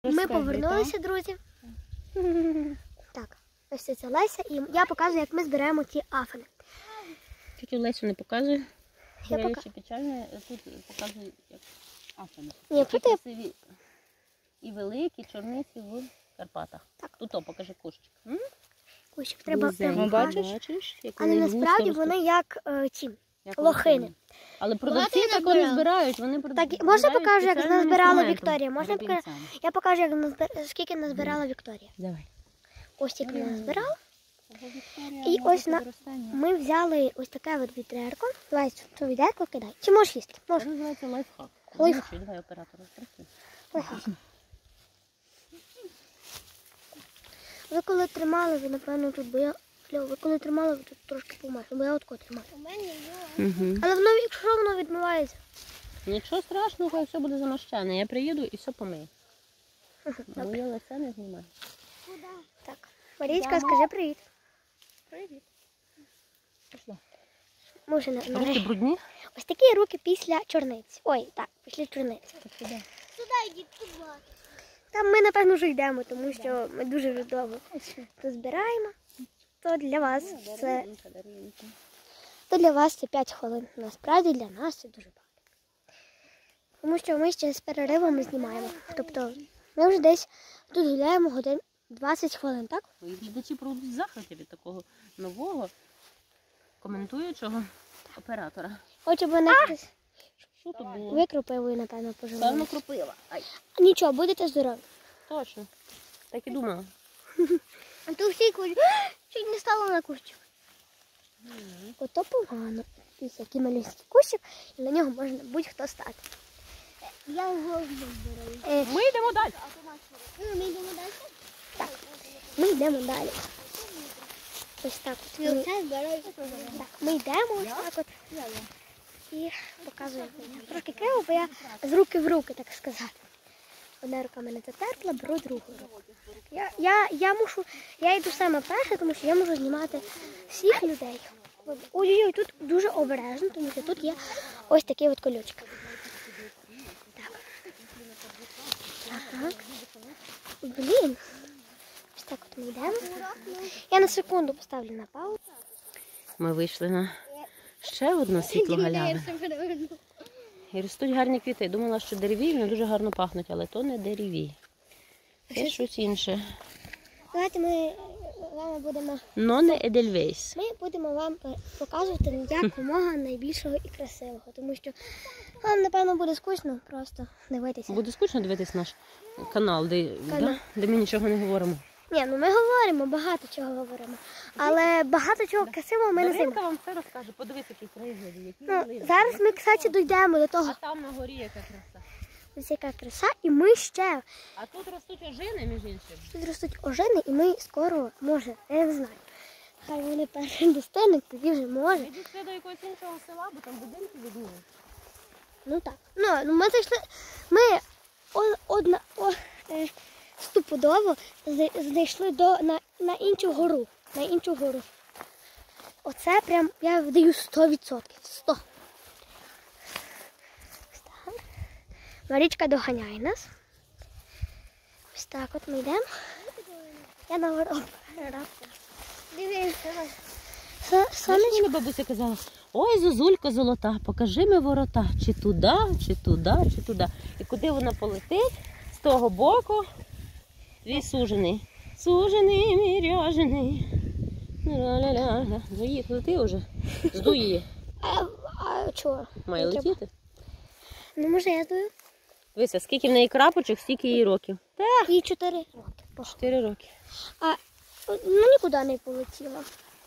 Ми повернулися, друзі. Так, ось це Леся, і я показую, як ми збираємо ті афини. Тільки Лесю не показую. Я ще печально, тут показую, як афини. Ні, красиві і великі чорниці в Карпатах. Так. Тут покажи кущик. Кущик треба бачиш? Але насправді вони як ті лохини. Але продавці так не збирають. Вони Так, можна покажу, як назбирала Вікторія? Можна покажу? Я покажу, як скільки назбирала Вікторія. Давай. Ось як вона назбирала. І ось ми взяли ось таке от відерко. Давай цю відерко кидай. Чи можеш їсти? Це називається лайфхак. Лайфхак. Давай оператора. Лайфхак. Ви коли тримали, ви напевно тут, бо я... Ви коли тримали, ви тут трошки померли, бо я отко тримала. Але воно, якщо воно відмивається. Нічого страшного, хай все буде замащене. Я приїду і все помию. Моє лице не знімаю. Так. Марічка, скажи привіт. Привіт. Пішла. Ми вже Руки брудні? Ось такі руки після чорниці. Ой, так, після чорниці. Сюди йдіть, будь ласка. Там ми, напевно, вже йдемо, тому що ми дуже довго розбираємо. То для вас це... То для вас це 5 хвилин. Насправді для нас це дуже багато. Тому що ми ще з переривами знімаємо. Тобто ми вже десь тут гуляємо годин 20 хвилин, так? Глядачі будуть в захваті від такого нового коментуючого оператора. Хоче б вони хтось Що тут було? ви кропивою, напевно, поживали. Певно, кропила. Нічого, будете здорові. Точно. Так і думала. А то всі кажуть, чуть не стало на кущик. Ото погано. Ось який малюсенький кущик, і на нього можна будь-хто стати. Я його збираю. Ми йдемо далі. Ми йдемо далі? Так, ми йдемо далі. Ось так от. Так, ми йдемо ось так от. І показую. Трошки криво, бо я з руки в руки, так сказати. Одна рука мене затерпла, беру другу руку. Я йду саме перша, тому що я можу знімати всіх людей. Ой-ой-ой, тут дуже обережно, тому що тут є ось такий от колючок. Так. Так. Блін. Ось так от ми йдемо. Я на секунду поставлю на паузу. Ми вийшли на ще одну світлу галявину. І ростуть гарні квіти. Я думала, що дереві, вони дуже гарно пахнуть, але то не дереві. Це щось інше. Давайте ми вам будемо... Но не Едельвейс. Ми будемо вам показувати якомога найбільшого і красивого, тому що вам, напевно, буде скучно просто дивитися. Буде скучно дивитись наш канал, де ми нічого не говоримо. Ні, ну ми говоримо, багато чого говоримо, але багато чого красивого ми не знаємо. Даринка вам все розкаже, подивись, які краєвиди, які Ну, зараз ми, кстати, дійдемо до того. А там на горі яка краса. Ось яка краса, і ми ще... А тут ростуть ожини, між іншим. Тут ростуть ожини, і ми скоро, може, я не знаю. Хай вони перший достигнуть, тоді вже може. Йдіть до якогось іншого села, бо там будинки відмили. Ну так. Ну, ми зайшли, ми стопудово знайшли на іншу гору. На іншу гору. Оце прям, я даю 100%. 100. Ось так. Марічка доганяє нас. Ось так от ми йдемо. Я на гору. Дивіться. Мені бабуся казала, ой, Зозулька золота, покажи ми ворота, чи туди, чи туди, чи туди. І куди вона полетить, з того боку, твій сужений. Сужений, мій ряжений. Ля-ля-ля. Лети вже, жду її. А чого? Має летіти. Ну, може, я даю. Дивися, скільки в неї крапочок, стільки їй років. Їй 4 роки. 4 роки. Ну, нікуди не полетіла.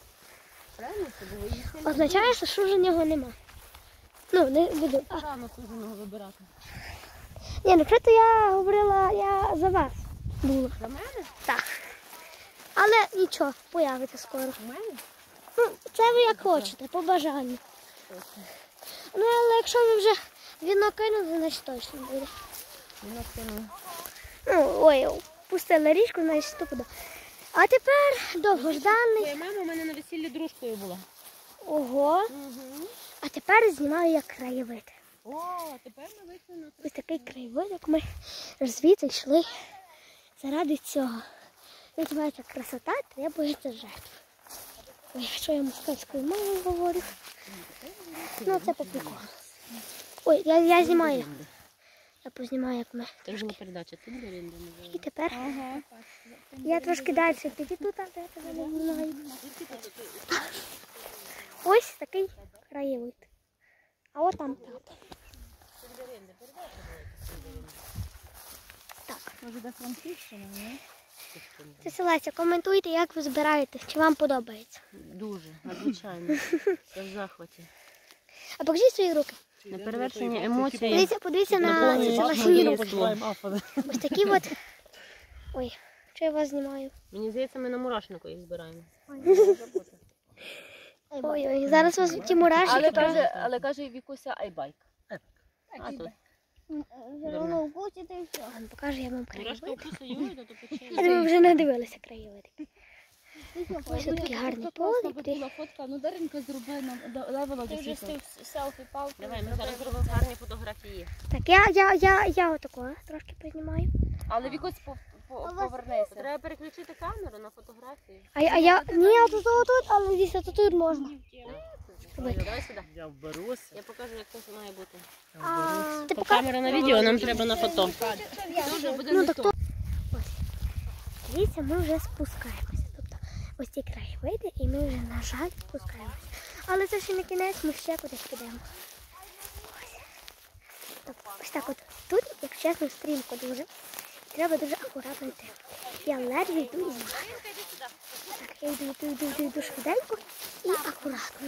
Означає, що суженого нема. Ну, не буду. Рано суженого вибирати. Ні, ну що-то я говорила, я за вас була. За мене? Так. Але нічого, появиться скоро. У мене? Ну, це ви як хочете, по бажанню. Ну, але якщо ви вже віно кинули, значить точно буде. Віно кинули. Ну, ой, пустили річку, значить то буде. А тепер довгожданий. Твоя мама у мене на весіллі дружкою була. Ого. А тепер знімаю як краєвид. О, тепер ми вийшли на Ось такий краєвид, як ми звідси йшли заради цього. Називається красота, требується жертв. Ой, що я москальською мовою говорю? Ну, це по приколу. Ой, я знімаю. Я познімаю, як ми. Це ж була передача, ти не Ларинда І тепер я трошки далі підійду, там де я тебе не знаю. Ось такий краєвид. А от там тато. Так. Може, до Франківщини, ні? Це Селеся, коментуйте, як ви збираєте, чи вам подобається. Дуже, надзвичайно. Я в захваті. А покажіть свої руки. Неперевершені емоції. Подивіться на Наповнюють Селесині моє руки. слово. Ось такі от. Ой, що я вас знімаю? Мені здається, ми на мурашнику їх збираємо. Ой-ой, зараз вас ті мурашки. Але каже Вікуся айбайк. А тут. Воно вкусите і все. Покажу я вам краєвид. Мурашка вкусують, а то пече. Я думаю, вже надивилися краєвид. Ось такі гарні поли. Була фотка, ну Даринка зробила нам, левела до селфі-палку. Давай, ми зараз зробимо гарні фотографії. Так, я отако трошки познімаю. Але Вікусь повернися. Треба переключити камеру на фотографії. Ні, тут, але десь тут можна. Давай сюди. Я вберуся. Я покажу, як це має бути. Ти Бо камера на відео, нам треба на фото. Ну так то. Ось. Дивіться, ми вже спускаємося. Тобто ось ці краєвиди, і ми вже, на жаль, спускаємося. Але це ще не кінець, ми ще кудись підемо. Ось так от. Тут, як чесно, стрімко дуже. Треба дуже акуратно йти. Я ледве йду і знаю. Так, я йду швиденько і акуратно.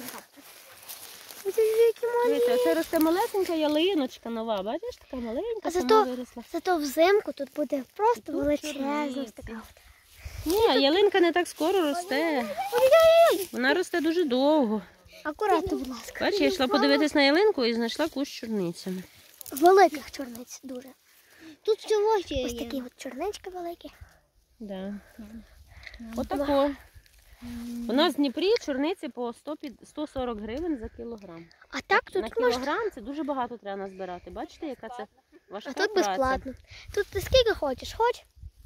Ось які Дивіться, маленькі. це росте малесенька ялиночка нова, бачиш, така маленька, А сама виросла. Зато взимку тут буде просто величезна ось така. Ні, ялинка не так скоро росте. Вона росте дуже довго. Акуратно, будь ласка. Бачиш, я йшла подивитись на ялинку і знайшла кущ з чорницями. Великих чорниць дуже. Тут всього ще Ось такі от чорнички великі. Да. Отако. У нас в Дніпрі чорниці по 140 гривень за кілограм. А так На тут можна. кілограм це дуже багато треба назбирати. Бачите, яка це важка А тут праця. безплатно. Тут ти скільки хочеш? Хоч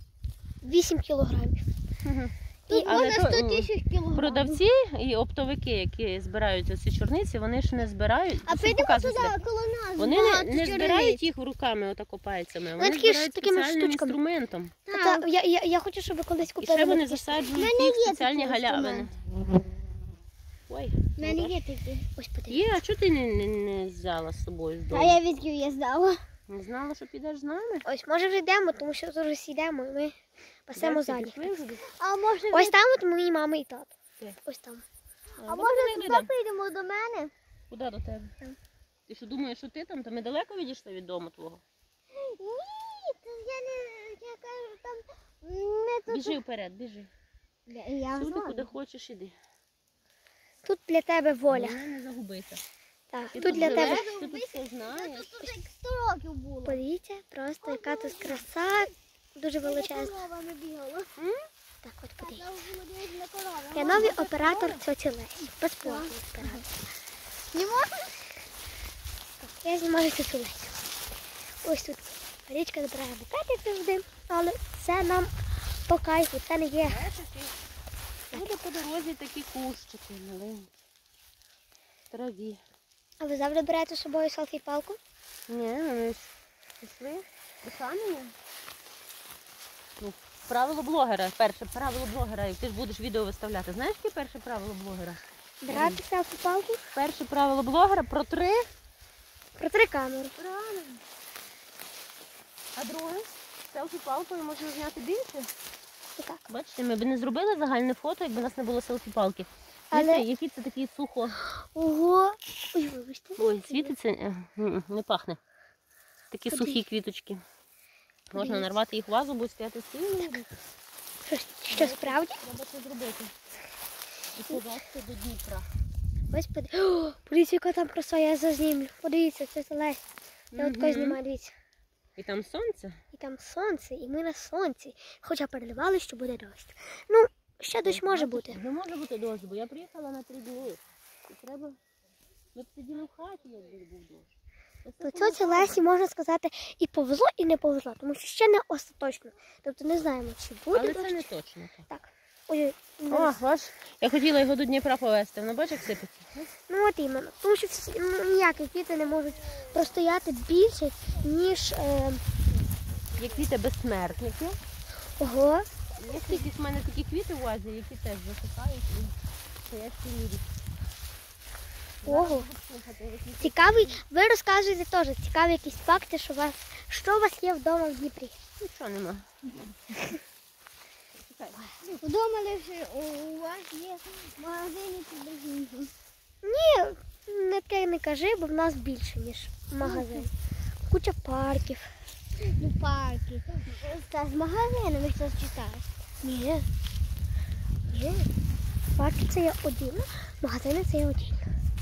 8 кілограмів. Мгм. І Але то, кілограмів. продавці і оптовики, які збирають ці чорниці, вони ж не збирають. А Це прийдемо показує туди, себе. коло нас. Вони не збирають їх руками отако пальцями, вони такі ж збирають такими спеціальним штучками. інструментом. Я хочу, щоб ви колись І купили. ще вони такі. засаджують їх в спеціальні галявини. Ой, У мене є такі. Ось подивіться. є, а чого ти не взяла з собою з А дому? я візьму, я здала. Не знала, що підеш з нами? Ось, може вже йдемо, тому що зараз сідемо і ми пасемо Де всі ззаді. пішли вже десь? А може Ось там от мої мама і тато. Де? Ось там. А ну, може ми туди йдемо. прийдемо до мене? Куди до тебе? Ти що думаєш, що ти там? Та ми далеко відійшли від дому твого? Ні, то я не, я кажу, там не тут. Біжи вперед, біжи. Я Всюди, знаю. куди хочеш, іди. Тут для тебе воля. Головне не загубися. Так, Ти тут для тебе. живеш, ти тут все знаєш. Тут як 100 років було. Подивіться, просто яка тут краса. Дуже величезна. Коровами бігала. Так, от подивіться. Я вже надіюсь на корову. Я новий оператор тьоті Лесі. Безплатний оператор. Не можна? Я знімаю тьотю Лесю. Ось тут річка збирає букет, як завжди, але це нам по кайфу, це не є. Буде по дорозі такі кущики маленькі. В траві. А ви завжди берете з собою селфі-палку? Ні, ми ж пішли до Санені. Ну, правило блогера, перше правило блогера, як ти ж будеш відео виставляти. Знаєш, яке перше правило блогера? Брати селфі-палку, Перше правило блогера протри. протри камеру. Правильно. А друге, селфі-палкою можна зняти більше. Отак. Бачите, ми б не зробили загальне фото, якби у нас не було селфі-палки. Але- Але які це такі сухо. Ого! Ой, вибачте. Ой, світиться, не пахне. Такі Куди? сухі квіточки. Можна Подивіться. нарвати їх в вазу, будуть стояти стіни. Що справді? Треба це зробити. І повезти до Дніпра. Ось О, подивіться, яка там краса, я зазнімлю. Подивіться, це Леся. Я от такою знімаю, дивіться. І там сонце. І там сонце, і ми на сонці. Хоча передавали, що буде дощ. Ну, ще дощ може бути. Не може бути дощ, бо я приїхала на 3 дні. І треба... Ми б сиділи в хаті, якби був дощ. то тьоті Лесі, можна сказати, і повезло, і не повезло, тому що ще не остаточно. Тобто не знаємо, чи буде Але це дощ. не точно. Так. Ой, О, бач, я хотіла його до Дніпра повезти, воно бачиш, як сипеться? ну от іменно. Тому що ніякі квіти не можуть простояти більше, ніж... Є квіти безсмертники. Ого. Є скільки в мене такі квіти в Азії, які теж засихають і стоять цілі рік. Ого. Цікавий, ви розказуєте теж цікаві якісь факти, що у вас є вдома в Дніпрі. Нічого нема. Вдома лише у вас є магазини чи магазини? Ні, не таке не кажи, бо в нас більше, ніж магазин. Куча парків. Ну, парки. Та з магазинами щось читаєш. Ні. Ні. Парки це є один, магазини це є один.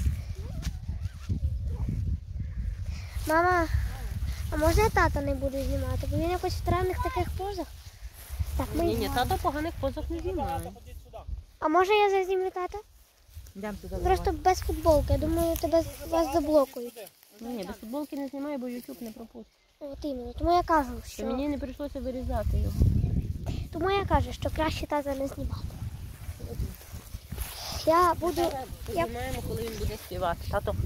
Мама, а можна я тата не буду знімати? Бо він якось в странних таких позах. Так, Ні, тато поганих позах не знімає. А може я зазнімлю тата? Йдемо туди. Просто без футболки. Я думаю, вас заблокують. Ні, без футболки не знімаю, бо YouTube не пропустить. От іменно. Тому я кажу, Що що мені не прийшлося вирізати його. тому я кажу, що краще тата не знімати. Я буду. Знімаємо, коли він буде співати. Тато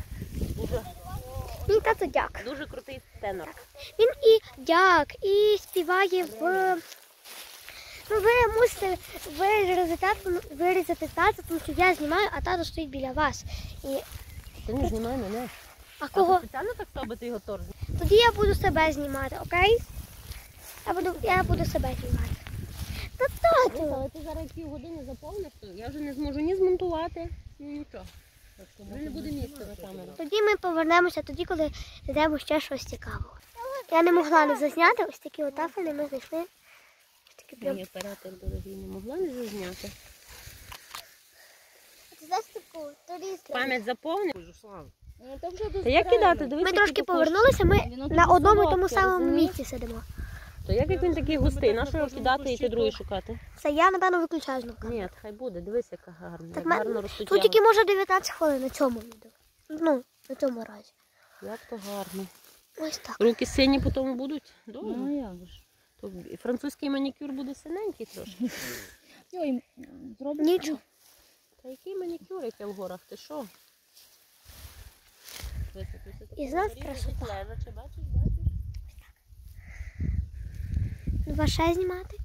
Мій тато дяк. дуже крутий тенор. Він і дяк, і співає в. Ну, ви мусите вирізати тата, тому що я знімаю, а тато стоїть біля вас. І... Ти не знімай мене. А кого? Спеціально так робити його торт? Тоді я буду себе знімати, окей? Я буду себе знімати. Та тату! Але ти зараз півгодини заповниш, то я вже не зможу ні змонтувати, ні нічого. Вже не буде місця на камеру. Тоді ми повернемося тоді, коли знайдемо ще щось цікавого. Я не могла не зазняти, ось такі отафелі ми знайшли. Ось такі прям. Мені оператор дорогий не могла не зазняти. Ти знаєш таку туристку? Пам'ять заповнив. Та вже Та як кидати? Дивись, Ми який трошки кущ. повернулися, ми на одному і тому солодкий, самому розумієш? місці сидимо. То як він такий густий, на що його кидати і ти другий шукати? Це я, напевно, виключаю знову. Ні, хай буде, дивись, яка гарна. Так Як гарно ростуть Тут ягоди. тільки може 19 хвилин на цьому відео. Ну, на цьому разі. Як то гарно. Ось так. Руки сині потім будуть? Добре. Ну як ж. То і французький манікюр буде синенький трошки. Ой, зробиш? Нічого. Та який манікюр, яке в горах, ти що? І знов красота. Бачиш, бачиш? Ваше знімати?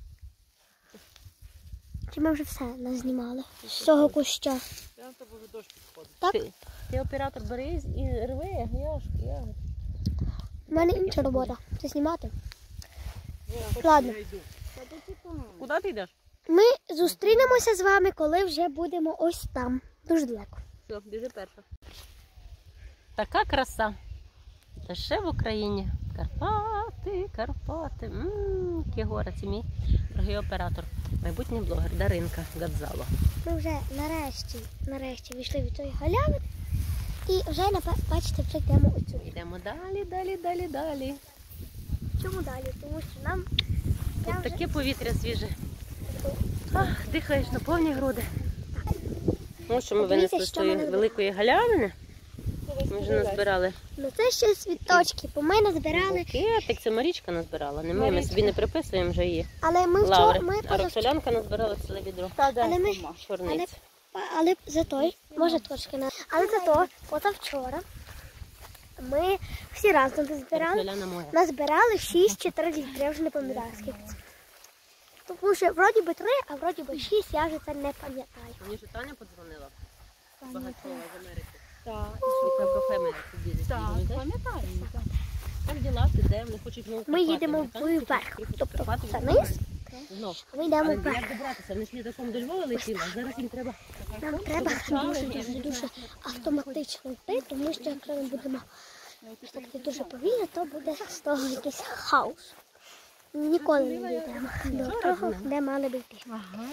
Чи ми вже все назнімали? З цього куща. Так? Ти оператор бери і рви, я. У мене інша робота. Це знімати. Ладно. Куди ти йдеш? Ми зустрінемося з вами, коли вже будемо ось там. Дуже далеко. Все, біжи перша. Така краса. Та ще в Україні. Карпати, Карпати. Які гори. Це мій дорогий оператор. Майбутній блогер Даринка Гадзало. Ми вже нарешті вийшли від цієї галявини. І вже, бачите, вже йдемо оцю. Йдемо далі. Чому далі? Тому що нам... Тут таке повітря свіже. Ах, дихаєш на повні груди. Ось що ми Подивіться, винесли з що тої ми великої галявини. Ми вже назбирали. Ну це ще цвіточки, бо ми назбирали. Букетик, це Марічка назбирала. Не ми собі не приписуємо вже її. Але ми Лаври. вчора, А Роксолянка назбирала ціле відро. але ми, Чорниць. але зато, може трошки на, але зато позавчора ми всі разом збирали, Роксоляна моя. назбирали 6 чи 3 літри, я вже не пам'ятаю скільки це. Тому що вроді би 3, а вроді би 6, я вже це не пам'ятаю. Мені ж Таня подзвонила. Багатьова з Америки. Так, Світа в кафе ми сиділи. так, пам'ятаю. так. Як діла, ти де? Вони хочуть знову Ми Карпати. їдемо Американці вверх, хочуть тобто Карпати це відкривати. низ, Знов. а ми йдемо Але вверх. як добратися? Вони ж літаком до Львова летіли, а зараз їм треба... Нам треба дуже автоматично йти, тому що якщо ми будемо йти дуже повільно, то буде з того якийсь хаос. Ніколи не дійдемо до того, де мали би йти. Ага.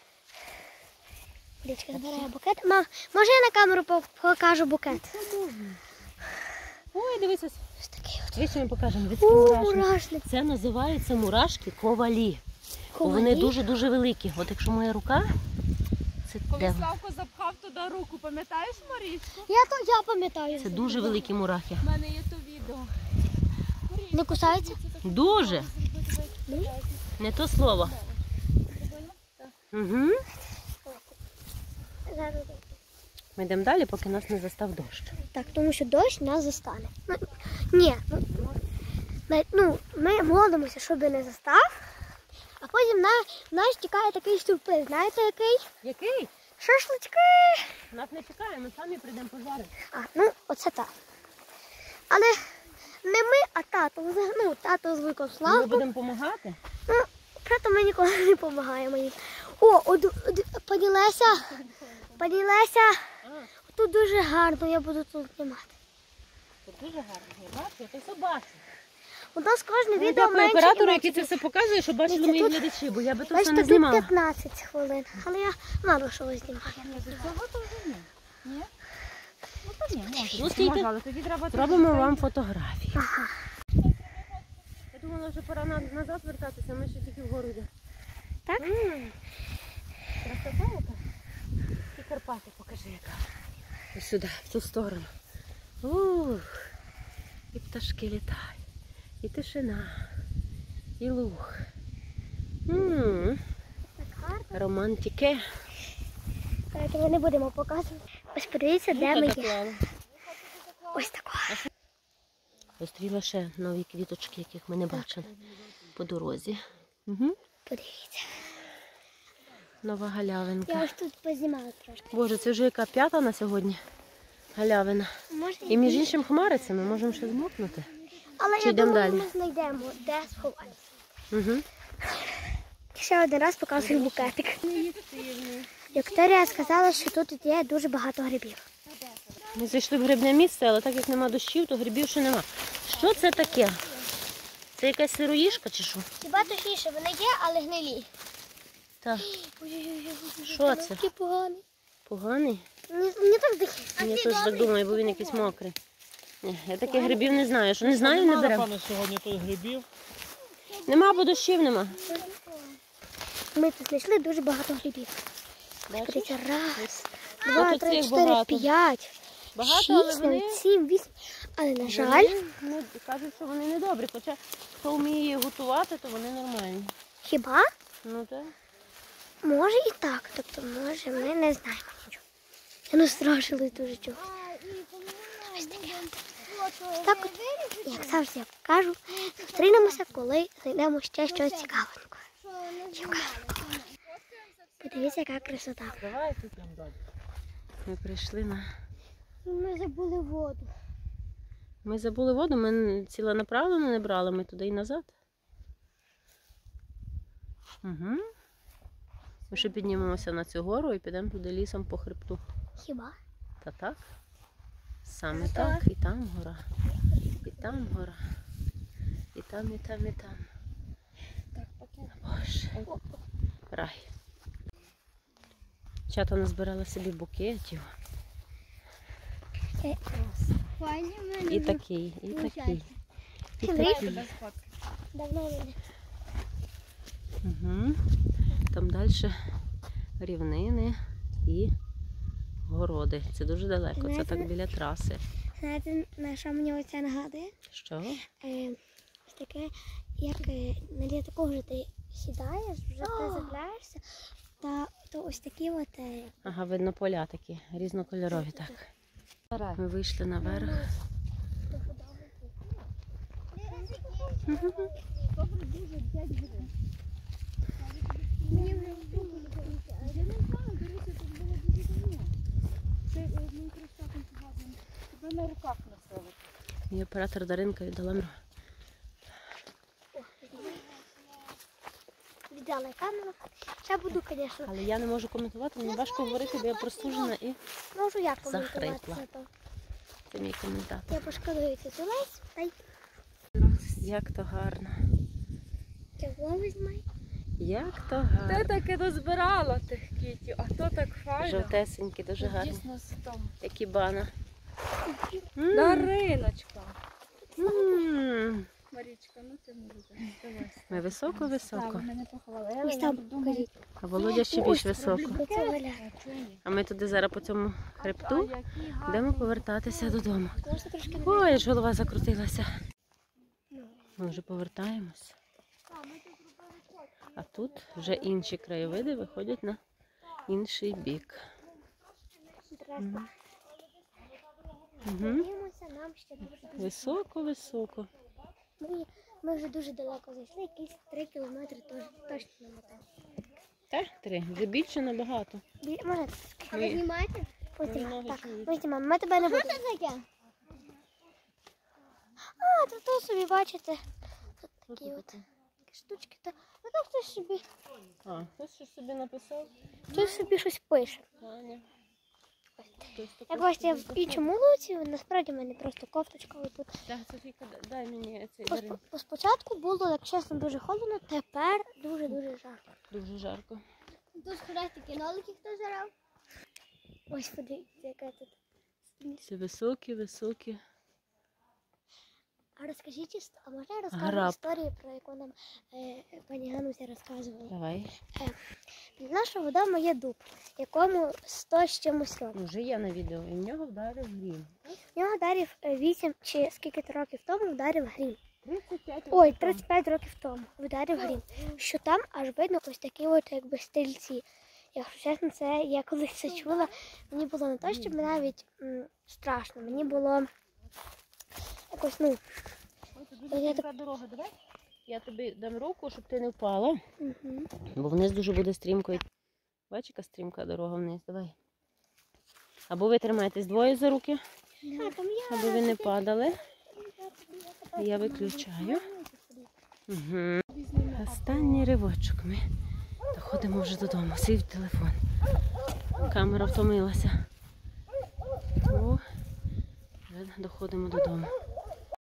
Річка збирає букет. Може я на камеру покажу букет? Ой, дивися. Ось такий от. Дивіться, ми покажемо. Дивіться, О, мурашник. мурашник. Це називаються мурашки ковалі. Бо вони Ковалі. дуже-дуже великі. От якщо моя рука, це Коли де? Славко запхав туди руку, пам'ятаєш, Марічку? Я пам'ятаю. Це дуже великі мурахи. У мене є то відео. Не кусаються? Дуже. Не то слово. Угу. Зараз. Ми йдемо далі, поки нас не застав дощ. Так, тому що дощ нас застане. Ні, ми молимося, щоб не застав, а потім нас чекає такий сюрприз. Знаєте який? Який? Шашлички! Нас не чекає, ми самі прийдемо пожарити. Оце так. Але не ми, а тато. Тато з Ми Викославку. будемо допомагати. Правда, ми ніколи не допомагаємо. О, пані Леся. Тут дуже гарно, я буду тут знімати. Тут дуже гарно. Я бачу, я все бачу. У нас кожне відео Дякую менше і оператору, менше. який це все показує, щоб бачили Дивіться, мої тут- глядачі, бо я би тут все Бачите, не тут знімала. 15 хвилин, але я мало що знімаю. Цього то вже ні. Ні? Ну то ні, може. Ну, стійте. Але тоді треба Зробимо вам фотографії. Ага. Я думала, вже пора назад вертатися, ми ще тільки вгору йдемо. Так? Красота яка? І Карпати покажи яка. Ось сюди, в цю сторону. Ух. І пташки літають. І тишина. І луг. Так гарно. Романтики. Давайте ми не будемо показувати. Ось подивіться, де ми є. Ось тако. Зустріла ще нові квіточки, яких ми не бачили по дорозі. Угу. Подивіться. Нова галявинка. Я ось тут познімала трошки. Боже, це вже яка п'ята на сьогодні галявина. Може, І між іншим хмариться, ми можемо ще змокнути. але чи я йдемо думаю, далі? ми знайдемо, де сховатися. Угу. Ще один раз показую букетик. Вікторія сказала, що тут є дуже багато грибів. Ми зайшли в грибне місце, але так як нема дощів, то грибів ще нема. Що це таке? Це якась сироїжка чи що? Хіба точніше, вони є, але гнилі. Так. Ой-ой-ой, Що це? такий поганий. Поганий? Мені так здається. Я теж так думаю, бо він якийсь мокрий. Ні, я таких грибів не знаю. Що не знаю, не беремо. Напевно, сьогодні той грибів. Нема, бо дощів нема. Ми тут знайшли дуже багато грибів. Бачиш? Подивіться, раз, Тут два, три, цих чотири, багато. п'ять, Багато, але шість, вони... навіть 7, 8. Але, на жаль, Вони, кажуть, що вони не добрі. Хоча хто вміє готувати, то вони нормальні. хіба? Ну так. Може і так. Тобто, може, ми не знаємо нічого. Я настрашилась дуже чого. Ось таке. Так от, як завжди я кажу, зустрінемося, коли знайдемо ще щось цікавенького. Подивіться, яка красота. Давай тут нам далі. Ми прийшли на... Ми забули воду. Ми забули воду, ми ціленаправленно не брали, ми туди і назад. Угу. Ми ще піднімемося на цю гору і підемо туди лісом по хребту. Хіба? Та так? Саме так. І там гора. І там гора. І там, і там, і там. Боже. Рай. Чата назбирала собі букетів. Файні в мене. І такий, і такий. І Ти такий. Давно не. Угу. Там далі рівнини і городи. Це дуже далеко, це так біля траси. Знаєте, на що мені оце нагадує? Що? Ось таке, як на літаку вже ти сідаєш, вже ти загляєшся, то ось такі от... Ага, видно поля такі, різнокольорові так. Ми вийшли наверх. Тебе на руках носили. І оператор Даринка віддала мені. Віддала камеру. Ще буду, звісно. Але я не можу коментувати, мені важко говорити, бо я простужена і Можу я коментувати Захрипла. це. це мій коментар. Я пошкодую цю лесь, та й Як то гарно. я голову знімаю. Як то гарно. Ти таки дозбирала тих квітів, а то так файно. Жовтесенькі, дуже гарні. Дійсно з там. Які бана. Дариночка. Марічка, ну ти молодець. Ми високо-високо. Мене похвалили. Ось там, покажіть. А Володя ще більш високо. Оце валяє. А ми туди зараз по цьому хребту будемо повертатися додому. Можна трошки Ой, аж голова закрутилася. Ми вже повертаємось. А тут вже інші краєвиди виходять на інший бік. Угу. Дивимося, нам ще дуже. Високо-високо. Ми вже дуже далеко зайшли, якісь 3 кілометри точно намотали. Так, 3. Вже більше набагато. Може, Ми- Знімаєте? ноги так, чують. ми знімаємо, ми тебе не будемо. Що це таке? А, тут собі бачите, Що такі це от таке? штучки. Ну то хтось собі, А, хтось щось собі написав? щось пише. Аня. Хтось таке Як бачите, я собі в іншому луці, насправді в мене просто кофточка отут. Так, Софійка, дай мені цей Дарин. Спочатку було, як чесно, дуже холодно, тепер дуже-дуже жарко. Дуже жарко. Тут хрестики нолики хто зарав? Ось подивіться, яка тут. Це високі. А розкажіть, а можна я розкажу Граб. історію, про яку нам пані Гануся розказувала? Давай. Біля нашого дому є дуб, якому 100 з чимось років. Ну, вже є на відео. І в нього вдарив грім. В нього вдарив 8 чи скільки років тому вдарив грім. 35 Ой, 35 років тому вдарив грім. Що там аж видно ось такі от якби стрільці. Якщо чесно, це я колись це чула, мені було не то, щоб навіть страшно. Мені було якось, ну, Дуже така дорога, давай. Я тобі дам руку, щоб ти не впала. угу. Бо вниз дуже буде стрімко йти. Бачиш, яка стрімка дорога вниз, давай. Або ви тримаєтесь двоє за руки, аби ви не падали. Я виключаю. Угу. Останній ривочок. Ми доходимо вже додому. Сів телефон. Камера втомилася. О, вже доходимо додому.